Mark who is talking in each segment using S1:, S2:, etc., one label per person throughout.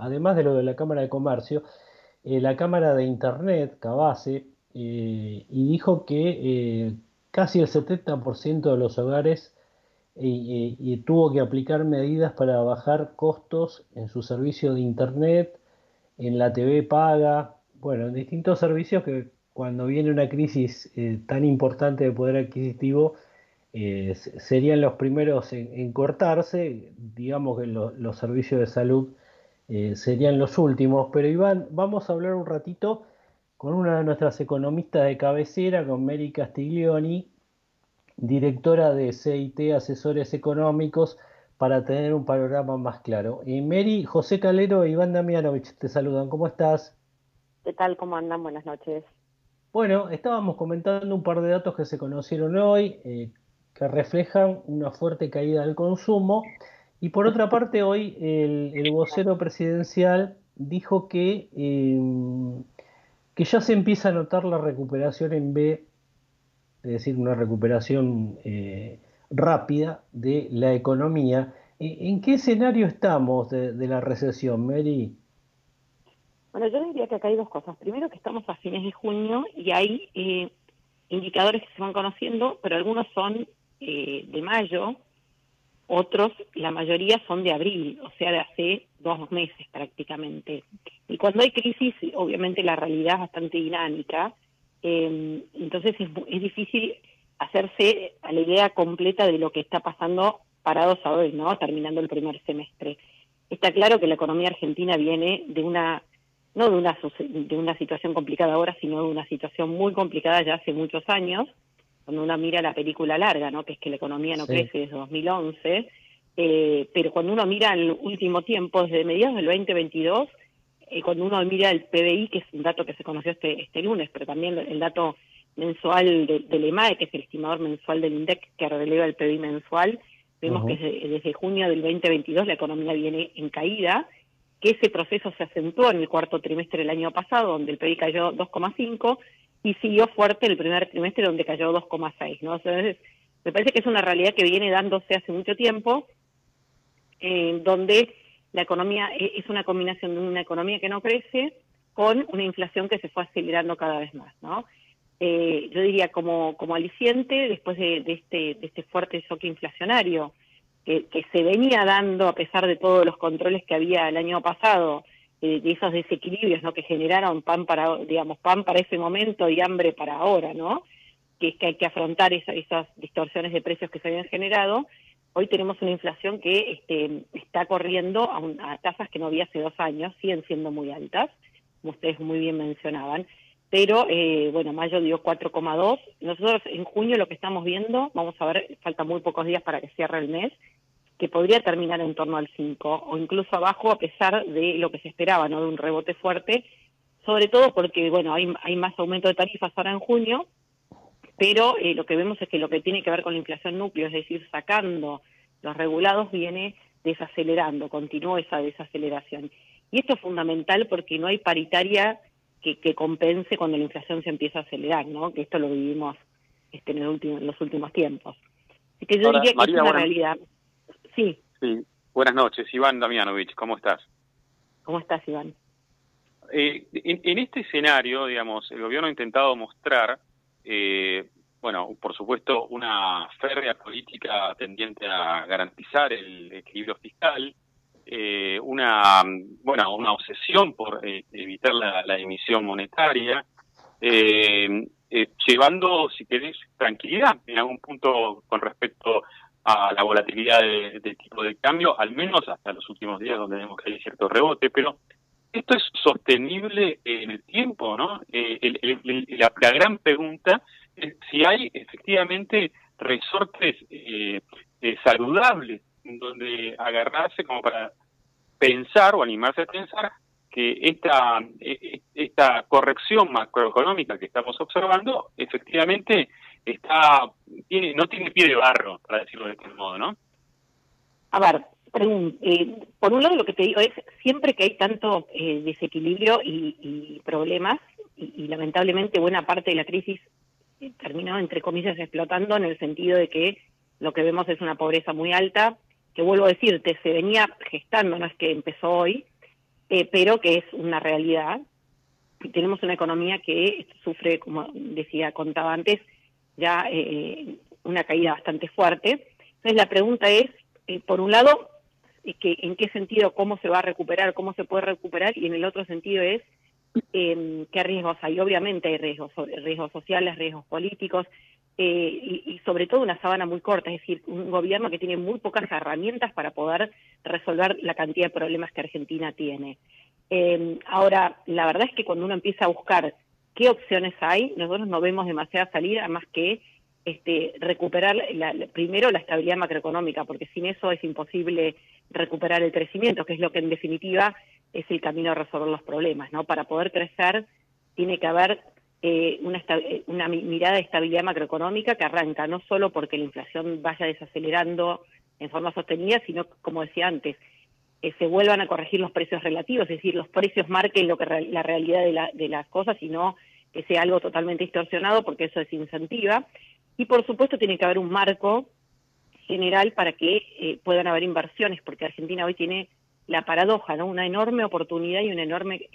S1: además de lo de la Cámara de Comercio, la Cámara de Internet, Cavase, y dijo que casi el 70% de los hogares y tuvo que aplicar medidas para bajar costos en su servicio de Internet, en la TV paga, bueno, en distintos servicios que cuando viene una crisis tan importante de poder adquisitivo, serían los primeros en cortarse, digamos que los servicios de salud serían los últimos. Pero Iván, vamos a hablar un ratito con una de nuestras economistas de cabecera, con Mary Castiglioni, directora de CIT Asesores Económicos, para tener un panorama más claro. Mary, José Calero e Iván Damianovich te saludan. ¿Cómo estás?
S2: ¿Qué tal? ¿Cómo andan? Buenas noches.
S1: Bueno, estábamos comentando un par de datos que se conocieron hoy, que reflejan una fuerte caída del consumo. Y por otra parte, hoy el vocero presidencial dijo que ya se empieza a notar la recuperación en B, es decir, una recuperación rápida de la economía. ¿En qué escenario estamos de la recesión, Mary?
S2: Bueno, yo diría que acá hay dos cosas. Primero, que estamos a fines de junio y hay indicadores que se van conociendo, pero algunos son de mayo, otros, la mayoría son de abril, o sea, de hace 2 meses prácticamente. Y cuando hay crisis, obviamente la realidad es bastante dinámica, entonces es difícil hacerse a la idea completa de lo que está pasando parados a hoy, ¿no? Terminando el primer semestre. Está claro que la economía argentina viene de una no de una situación complicada ahora, sino de una situación muy complicada ya hace muchos años, cuando uno mira la película larga, ¿no? Que es que la economía no
S1: Sí.
S2: crece desde 2011, pero cuando uno mira el último tiempo, desde mediados del 2022, cuando uno mira el PBI, que es un dato que se conoció este lunes, pero también el dato mensual del EMAE, que es el estimador mensual del INDEC, que releva el PBI mensual, vemos que
S1: Ujú.
S2: desde junio del 2022 la economía viene en caída, que ese proceso se acentuó en el cuarto trimestre del año pasado, donde el PIB cayó 2,5, y siguió fuerte el primer trimestre, donde cayó 2,6, ¿no? Entonces, me parece que es una realidad que viene dándose hace mucho tiempo, donde la economía es una combinación de una economía que no crece con una inflación que se fue acelerando cada vez más, ¿no? Yo diría como aliciente, después de este fuerte choque inflacionario, que se venía dando a pesar de todos los controles que había el año pasado, de esos desequilibrios, ¿no? Que generaron pan para ese momento y hambre para ahora, ¿no? Que es que hay que afrontar esas distorsiones de precios que se habían generado. Hoy tenemos una inflación que está corriendo a tasas que no había hace 2 años, siguen siendo muy altas, como ustedes muy bien mencionaban, pero bueno, mayo dio 4,2. Nosotros en junio lo que estamos viendo, vamos a ver, faltan muy pocos días para que cierre el mes, que podría terminar en torno al 5 o incluso abajo, a pesar de lo que se esperaba, ¿no? De un rebote fuerte, sobre todo porque, bueno, hay más aumento de tarifas ahora en junio, pero lo que vemos es que lo que tiene que ver con la inflación núcleo, es decir, sacando los regulados, viene desacelerando, continúa esa desaceleración. Y esto es fundamental porque no hay paritaria que compense cuando la inflación se empieza a acelerar, ¿no? Que esto lo vivimos en los últimos tiempos. Así que yo
S3: Ahora,
S2: diría que es
S3: María,
S2: una
S3: buenas,
S2: realidad. Sí,
S3: sí, buenas noches. Iván Damianovich, ¿cómo estás?
S2: ¿cómo estás, Iván?
S3: En este escenario, digamos, el gobierno ha intentado mostrar, bueno, por supuesto, una férrea política tendiente a garantizar el equilibrio fiscal, una obsesión por evitar la emisión monetaria, llevando, si querés, tranquilidad en algún punto con respecto a la volatilidad de tipo de cambio, al menos hasta los últimos días donde vemos que hay cierto rebote, pero esto es sostenible en el tiempo, ¿no? La gran pregunta es si hay efectivamente resortes saludables en donde agarrarse como para pensar o animarse a pensar que esta corrección macroeconómica que estamos observando efectivamente no tiene pie de barro, para decirlo de este modo, ¿no?
S2: A ver, por un lado lo que te digo es, siempre que hay tanto desequilibrio y problemas, y lamentablemente buena parte de la crisis terminó, entre comillas, explotando en el sentido de que lo que vemos es una pobreza muy alta, que vuelvo a decirte, se venía gestando, no es que empezó hoy, pero que es una realidad. Tenemos una economía que sufre, como contaba antes, ya una caída bastante fuerte. Entonces la pregunta es, por un lado, en qué sentido, cómo se va a recuperar, cómo se puede recuperar, y en el otro sentido es qué riesgos hay. Obviamente hay riesgos sociales, riesgos políticos, y sobre todo una sábana muy corta, es decir, un gobierno que tiene muy pocas herramientas para poder resolver la cantidad de problemas que Argentina tiene. Ahora, la verdad es que cuando uno empieza a buscar qué opciones hay, nosotros no vemos demasiada salida más que recuperar primero la estabilidad macroeconómica, porque sin eso es imposible recuperar el crecimiento, que es lo que en definitiva es el camino a resolver los problemas, ¿no? Para poder crecer tiene que haber una mirada de estabilidad macroeconómica que arranca no solo porque la inflación vaya desacelerando en forma sostenida, sino, como decía antes, se vuelvan a corregir los precios relativos, es decir, los precios marquen lo que la realidad de las cosas y no que sea algo totalmente distorsionado, porque eso desincentiva. Y por supuesto tiene que haber un marco general para que puedan haber inversiones, porque Argentina hoy tiene la paradoja, ¿no? Una enorme oportunidad y una enorme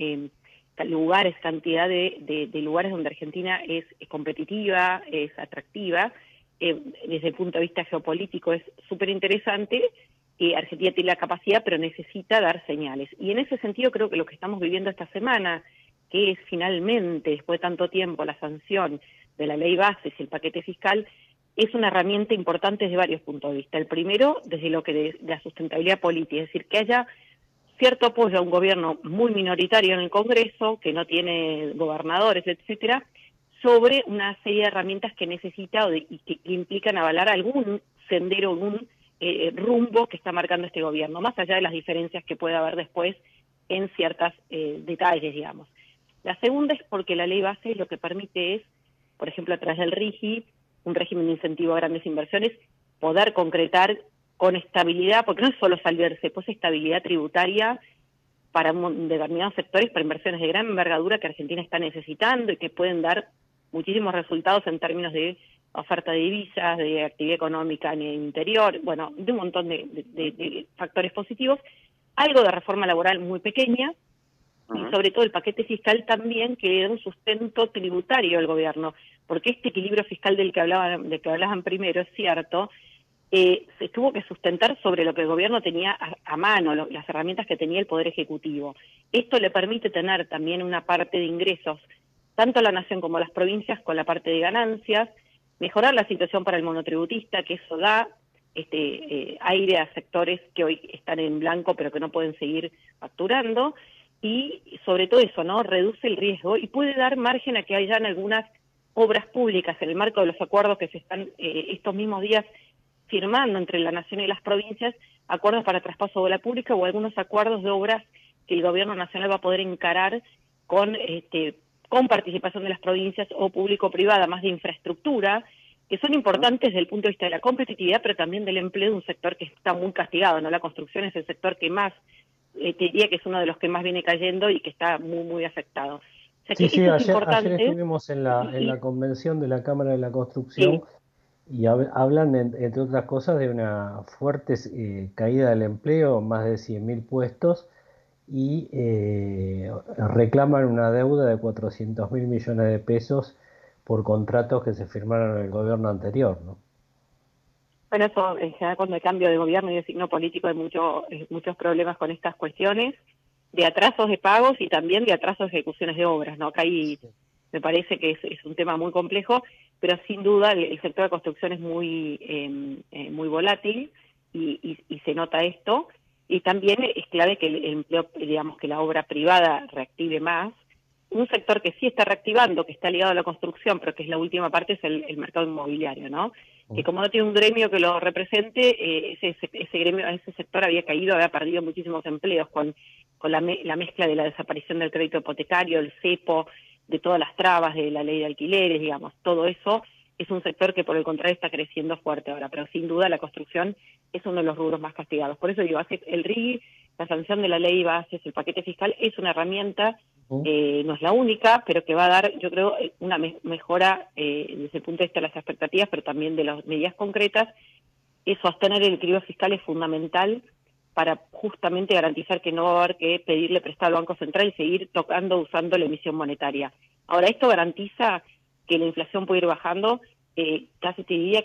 S2: cantidad de lugares donde Argentina es competitiva, es atractiva, desde el punto de vista geopolítico es súper interesante. Argentina tiene la capacidad, pero necesita dar señales. Y en ese sentido creo que lo que estamos viviendo esta semana, que es finalmente, después de tanto tiempo, la sanción de la ley bases y el paquete fiscal, es una herramienta importante desde varios puntos de vista. El primero, desde lo que de la sustentabilidad política, es decir, que haya cierto apoyo a un gobierno muy minoritario en el Congreso, que no tiene gobernadores, etcétera, sobre una serie de herramientas que necesita y que implican avalar algún sendero, algún rumbo que está marcando este gobierno, más allá de las diferencias que pueda haber después en ciertos detalles, digamos. La segunda es porque la ley base lo que permite es, por ejemplo, a través del RIGI, un régimen de incentivo a grandes inversiones, poder concretar con estabilidad, porque no es solo salirse, pues estabilidad tributaria para determinados sectores, para inversiones de gran envergadura que Argentina está necesitando y que pueden dar muchísimos resultados en términos de oferta de divisas, de actividad económica en el interior, bueno, de un montón de factores positivos, algo de reforma laboral muy pequeña, y sobre todo el paquete fiscal también, que le da un sustento tributario al gobierno, porque este equilibrio fiscal del que hablaban primero, es cierto, se tuvo que sustentar sobre lo que el gobierno tenía a mano, las herramientas que tenía el Poder Ejecutivo. Esto le permite tener también una parte de ingresos, tanto a la nación como a las provincias, con la parte de ganancias, mejorar la situación para el monotributista, que eso da aire a sectores que hoy están en blanco pero que no pueden seguir facturando, y sobre todo eso, ¿no? Reduce el riesgo y puede dar margen a que hayan algunas obras públicas en el marco de los acuerdos que se están estos mismos días firmando entre la nación y las provincias, acuerdos para traspaso de obra pública o algunos acuerdos de obras que el gobierno nacional va a poder encarar con participación de las provincias o público-privada, más de infraestructura, que son importantes desde el punto de vista de la competitividad, pero también del empleo de un sector que está muy castigado, ¿no? La construcción es el sector que más, te diría que es uno de los que más viene cayendo y que está muy, muy afectado. O sea que
S1: Sí,
S2: eso es
S1: ayer
S2: importante.
S1: estuvimos en la convención de la Cámara de la Construcción y hablan, entre otras cosas, de una fuerte caída del empleo, más de 100.000 puestos, y reclaman una deuda de 400.000 millones de pesos por contratos que se firmaron en el gobierno anterior, ¿no?
S2: Bueno, eso en general cuando hay cambio de gobierno y de signo político hay muchos problemas con estas cuestiones, de atrasos de pagos y también de atrasos de ejecuciones de obras, ¿no? Acá me parece que es un tema muy complejo, pero sin duda el sector de construcción es muy volátil y se nota esto, y también es clave que el empleo, digamos, que la obra privada reactive más. Un sector que sí está reactivando, que está ligado a la construcción, pero que es la última parte, es el mercado inmobiliario, ¿no? Que como no tiene un gremio que lo represente, ese sector había caído, había perdido muchísimos empleos con la mezcla de la desaparición del crédito hipotecario, el cepo, de todas las trabas de la ley de alquileres, digamos, todo eso es un sector que por el contrario está creciendo fuerte ahora, pero sin duda la construcción es uno de los rubros más castigados. Por eso digo, el RIGI, la sanción de la ley bases, el paquete fiscal, es una herramienta, no es la única, pero que va a dar, yo creo, una mejora desde el punto de vista de las expectativas, pero también de las medidas concretas. Sostener el equilibrio fiscal es fundamental para justamente garantizar que no va a haber que pedirle prestado al Banco Central y seguir usando la emisión monetaria. Ahora, esto garantiza que la inflación puede ir bajando, casi te diría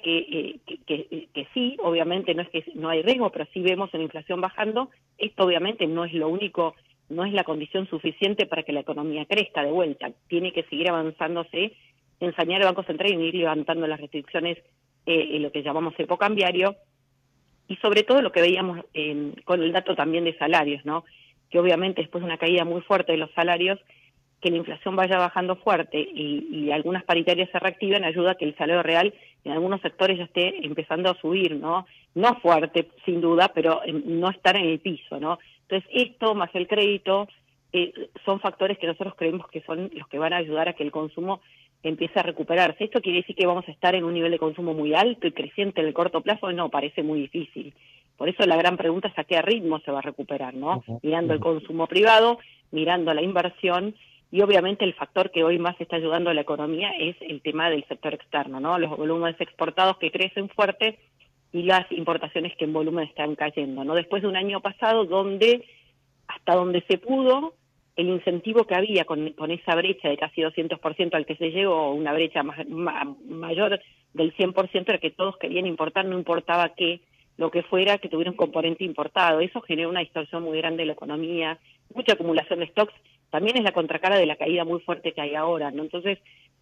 S2: que sí, obviamente no es que no hay riesgo, pero sí vemos una inflación bajando. Esto obviamente no es lo único, no es la condición suficiente para que la economía crezca de vuelta. Tiene que seguir avanzándose, ensañar el Banco Central y ir levantando las restricciones en lo que llamamos cepo cambiario, y sobre todo lo que veíamos con el dato también de salarios, ¿no? Que obviamente después de una caída muy fuerte de los salarios, que la inflación vaya bajando fuerte y algunas paritarias se reactiven, ayuda a que el salario real en algunos sectores ya esté empezando a subir, ¿no? No fuerte, sin duda, pero no estar en el piso, ¿no? Entonces, esto más el crédito son factores que nosotros creemos que son los que van a ayudar a que el consumo empiece a recuperarse. ¿Esto quiere decir que vamos a estar en un nivel de consumo muy alto y creciente en el corto plazo? No, parece muy difícil. Por eso la gran pregunta es a qué ritmo se va a recuperar, ¿no? Mirando el consumo privado, mirando la inversión, y obviamente el factor que hoy más está ayudando a la economía es el tema del sector externo, ¿no? Los volúmenes exportados que crecen fuerte y las importaciones que en volumen están cayendo, ¿no? Después de un año pasado donde, hasta donde se pudo, el incentivo que había con esa brecha de casi 200% al que se llegó, una brecha mayor del 100%, era que todos querían importar, no importaba qué, lo que fuera, que tuviera un componente importado. Eso generó una distorsión muy grande de la economía, mucha acumulación de stocks. También es la contracara de la caída muy fuerte que hay ahora, ¿no? Entonces,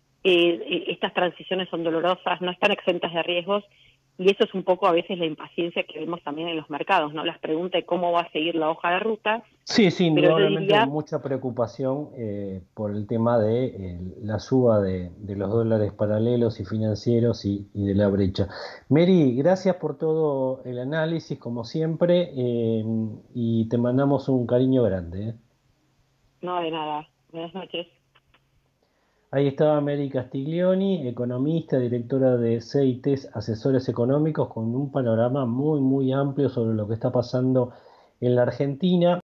S2: estas transiciones son dolorosas, no están exentas de riesgos, y eso es un poco a veces la impaciencia que vemos también en los mercados, ¿no? Las preguntas de cómo va a seguir la hoja de ruta.
S1: Sí,
S2: Pero yo
S1: indudablemente
S2: diría,
S1: mucha preocupación por el tema de la suba de los dólares paralelos y financieros y de la brecha. Mary, gracias por todo el análisis, como siempre, y te mandamos un cariño grande.
S2: no, de nada. Buenas noches.
S1: Ahí estaba Mary Castiglioni, economista, directora de CITES Asesores Económicos, con un panorama muy, muy amplio sobre lo que está pasando en la Argentina.